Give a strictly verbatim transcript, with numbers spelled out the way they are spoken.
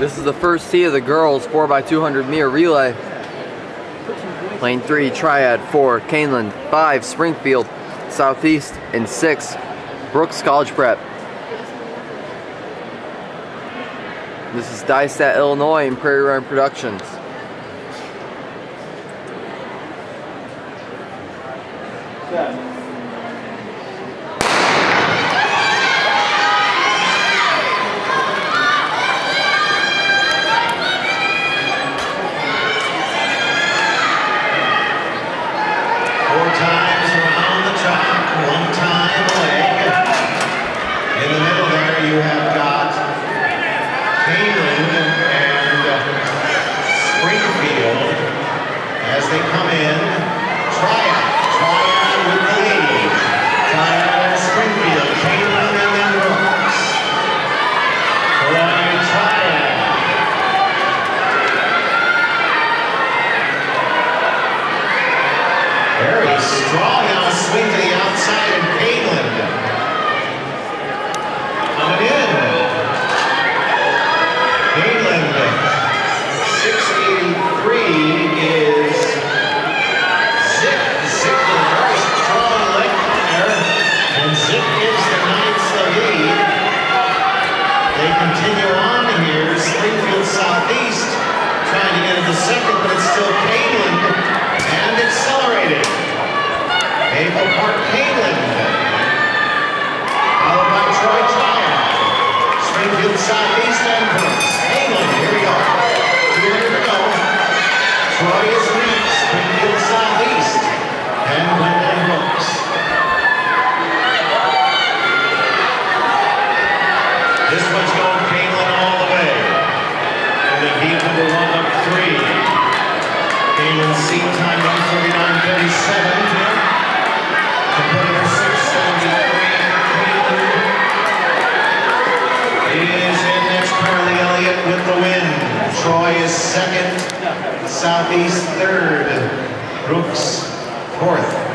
This is the first tee of the girls four by two hundred meter relay. Lane three, Triad. Four, Caneland. Five, Springfield, Southeast. And six, Brooks College Prep. This is Dystat, Illinois, and Prairie Run Productions. Yeah. Four times around the track, one time leg. In the middle there you have got Caneland and Springfield as they come in. Triad, Triad with the lead. Triad and Springfield, Caneland and then Brooks. Troy Triad. Very strong now, swing to the outside and Caneland coming in. Caneland, six eighty-three is Zick. Zick with a very strong leg there, and Zick gives the Knights the lead. They continue on here. Springfield Southeast trying to get into second, but it's still Caneland. And accelerated. Maple Park Caneland. Followed by Troy Triad. Springfield Southeast and Brooks. Caneland, here we go. two hundred to go. Troy is next. Springfield Southeast. And Gwendolyn Brooks. This one's going Caneland all the way. And the heat number one up three. Caneland seat time one forty-nine thirty-seven. Competitor six seventy-three. Caneland is in next. Carly Elliott with the win. Troy is second. Southeast third. Brooks fourth.